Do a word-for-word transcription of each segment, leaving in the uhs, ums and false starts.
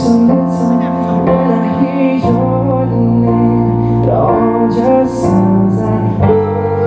so little when I hear your name. It all just sounds like ooh,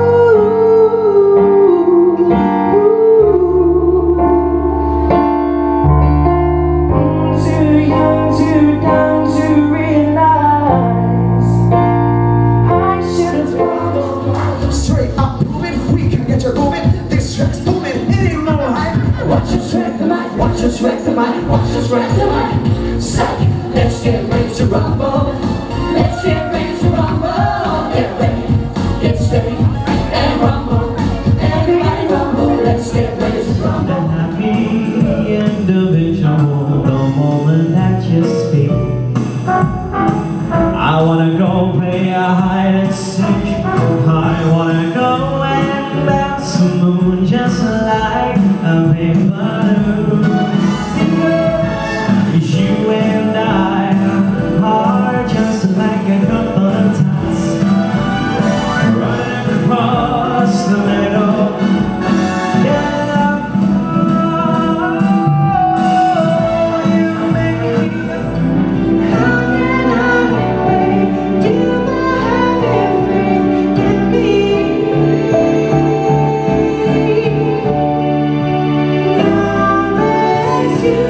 ooh. Too young, too dumb to realize I should have followed. Straight up moving, we can get you moving. This track's booming, it ain't no hype. Watch us wreck the mic, watch us wreck the mic, watch us wreck the mic. Psych, let's get ready to rumble. Let's get ready to rumble. Get ready, get steady, and rumble. Everybody rumble, let's get ready to rumble. Happy individual, the moment that you speak. I wanna go play a hide and seek. I wanna go and bounce the moon just like a big balloon. Because you and I are just like a couple of tots running across the meadow. Yeah, oh, you make me. How can I wait? Do I have everything in me? Promise you.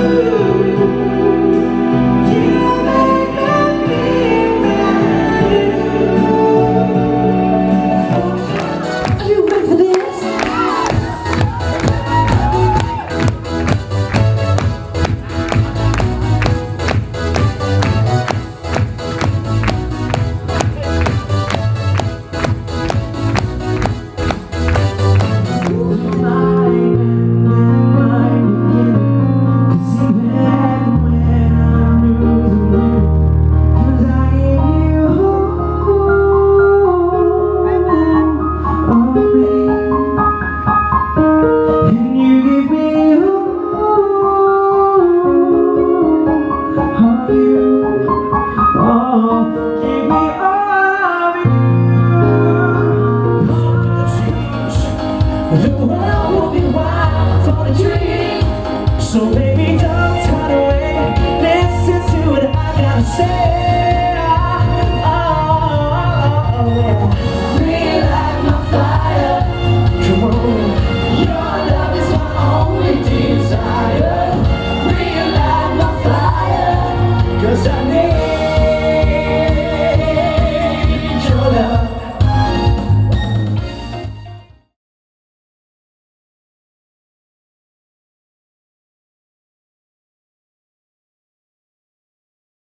The world will be wild for the dream. So baby, don't turn away. Listen to what I gotta say. Oh, oh, oh, yeah. Relight my fire. Come on. Your love is my only desire. Relight my fire. 'Cause I need